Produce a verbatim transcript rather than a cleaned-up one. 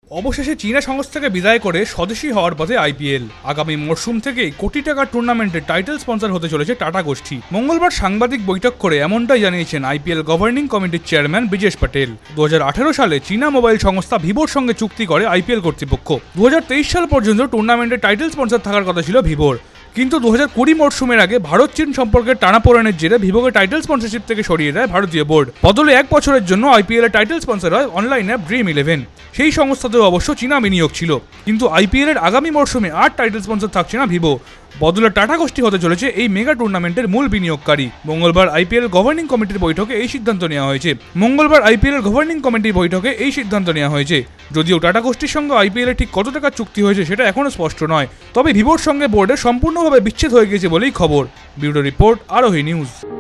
অবশেষে চীনা সংস্থাকে বিদায় করে স্বদেশী হওয়ার পথে আইপিএল। আগামী মরশুম থেকেই কোটি টাকার টুর্নামেন্টের টাইটেল স্পন্সর হতে চলেছে টাটা গোষ্ঠী। মঙ্গলবার সাংবাদিক বৈঠক করে এমনটাই জানিয়েছেন আইপিএল গভর্নিং কমিটির চেয়ারম্যান ব্রিজেশ পটেল। দু হাজার আঠারো সালে চীনা মোবাইল সংস্থা ভিভোর সঙ্গে চুক্তি করে আইপিএল কর্তৃপক্ষ। দু হাজার তেইশ সাল পর্যন্ত টুর্নামেন্টের টাইটেল স্পন্সর থাকার কথা ছিল ভিভোর, কিন্তু দু হাজার কুড়ি মরশুমের আগে ভারত চীন সম্পর্কের টানাপোড়েনের জেরে ভিভোকে টাইটেল স্পন্সরশিপ থেকে সরিয়ে দেয় ভারতীয় বোর্ড। বদলে এক বছরের জন্য আইপিএল এর টাইটেল স্পন্সর হয় অনলাইন অ্যাপ ড্রিম ইলেভেন। সেই সংস্থাতেও অবশ্য চীনা বিনিয়োগ ছিল, কিন্তু আইপিএল এর আগামী মরশুমে আর টাইটেল স্পন্সর থাকছে না ভিভো। বদলে টাটা গোষ্ঠী হতে চলেছে এই মেগা টুর্নামেন্টের মূল বিনিয়োগকারী। মঙ্গলবার আইপিএল গভর্নিং কমিটির বৈঠকে এই সিদ্ধান্ত নেওয়া হয়েছে মঙ্গলবার আইপিএল গভর্নিং কমিটির বৈঠকে এই সিদ্ধান্ত নেওয়া হয়েছে যদিও টাটা গোষ্ঠীর সঙ্গে আইপিএল এর ঠিক কত টাকার চুক্তি হয়েছে সেটা এখনো স্পষ্ট নয়, তবে ভিভোর সঙ্গে বোর্ডের সম্পূর্ণভাবে বিচ্ছেদ হয়ে গেছে বলেই খবর। Bureau report, Arohi news.